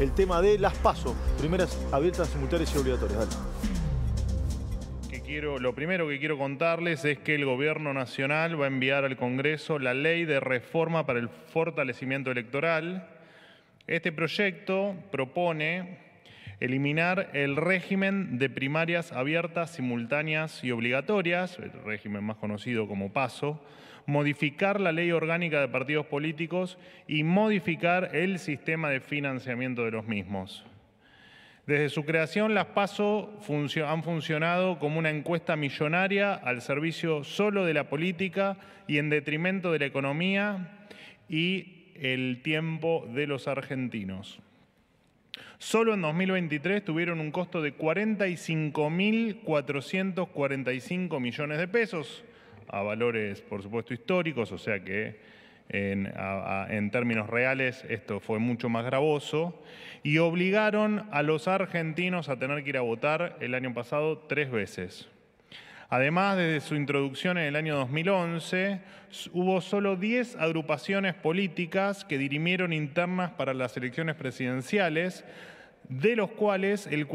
el tema de las PASO, primeras abiertas, simultáneas y obligatorias. Dale. Lo primero que quiero contarles es que el Gobierno Nacional va a enviar al Congreso la Ley de Reforma para el Fortalecimiento Electoral. Este proyecto propone eliminar el régimen de primarias abiertas, simultáneas y obligatorias, el régimen más conocido como PASO, modificar la Ley Orgánica de Partidos Políticos y modificar el sistema de financiamiento de los mismos. Desde su creación, las PASO han funcionado como una encuesta millonaria al servicio solo de la política y en detrimento de la economía y el tiempo de los argentinos. Solo en 2023 tuvieron un costo de 45.445 millones de pesos, a valores, por supuesto, históricos, o sea que en términos reales esto fue mucho más gravoso, y obligaron a los argentinos a tener que ir a votar el año pasado 3 veces. Además, desde su introducción en el año 2011, hubo solo 10 agrupaciones políticas que dirimieron internas para las elecciones presidenciales, de las cuales el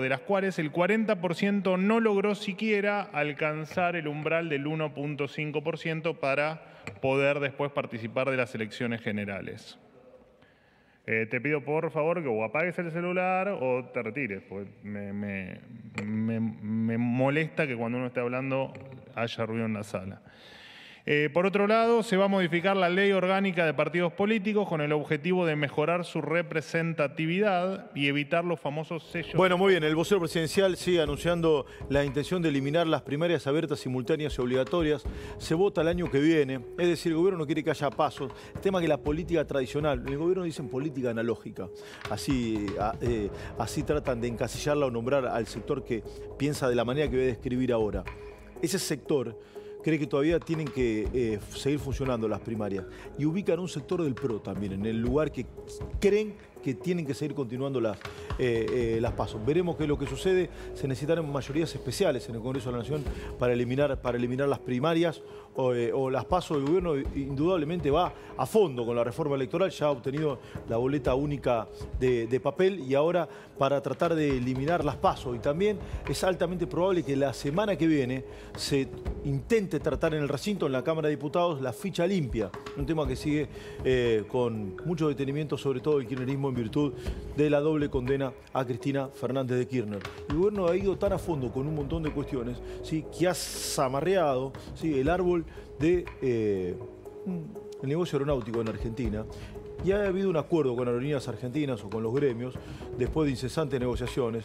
40% no logró siquiera alcanzar el umbral del 1.5% para poder después participar de las elecciones generales. Te pido por favor que o apagues el celular o te retires, porque me molesta que cuando uno esté hablando haya ruido en la sala. Por otro lado, se va a modificar la Ley Orgánica de Partidos Políticos con el objetivo de mejorar su representatividad y evitar los famosos sellos. Bueno, muy bien. El vocero presidencial sigue anunciando la intención de eliminar las primarias abiertas, simultáneas y obligatorias. Se vota el año que viene. Es decir, el gobierno no quiere que haya pasos. El tema que la política tradicional, el gobierno dicen política analógica. Así tratan de encasillarla o nombrar al sector que piensa de la manera que voy a describir ahora. Ese sector cree que todavía tienen que seguir funcionando las primarias y ubican un sector del PRO también, en el lugar que creen que tienen que seguir continuando las PASO. Veremos qué es lo que sucede. Se necesitarán mayorías especiales en el Congreso de la Nación para eliminar las primarias o las PASO. El gobierno indudablemente va a fondo con la reforma electoral. Ya ha obtenido la boleta única de papel y ahora para tratar de eliminar las PASO. Y también es altamente probable que la semana que viene se intente tratar en el recinto, en la Cámara de Diputados, la ficha limpia. Un tema que sigue con mucho detenimiento, sobre todo el kirchnerismo, en virtud de la doble condena a Cristina Fernández de Kirchner. El gobierno ha ido tan a fondo con un montón de cuestiones, ¿sí?, que ha zamarreado, ¿sí?, el árbol del negocio aeronáutico en Argentina. Y ha habido un acuerdo con Aerolíneas Argentinas o con los gremios, después de incesantes negociaciones,